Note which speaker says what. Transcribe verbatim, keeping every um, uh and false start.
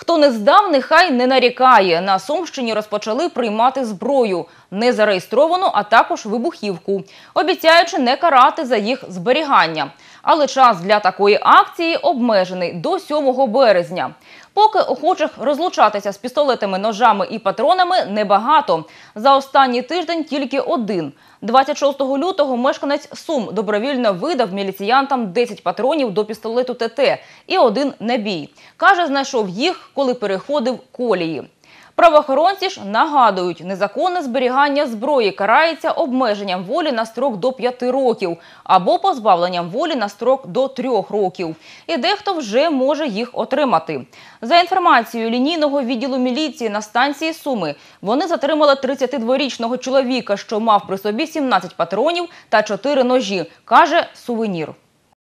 Speaker 1: Хто не здав, нехай не нарікає. На Сумщині розпочали приймати зброю. Незареєстровану, а також вибухівку. Обіцяючи не карати за їх зберігання. Але час для такої акції обмежений до сьомого березня. Поки охочих розлучатися з пістолетами, ножами і патронами небагато. За останній тиждень тільки один. двадцять шостого лютого мешканець Сум добровільно видав міліціянтам десять патронів до пістолету ТТ і один набій. Каже, знайшов їх, коли переходив колії. Правоохоронці ж нагадують, незаконне зберігання зброї карається обмеженням волі на строк до п'яти років або позбавленням волі на строк до трьох років. І дехто вже може їх отримати. За інформацією лінійного відділу міліції на станції Суми, вони затримали тридцятидворічного чоловіка, що мав при собі сімнадцять патронів та чотири ножі, каже сувенір.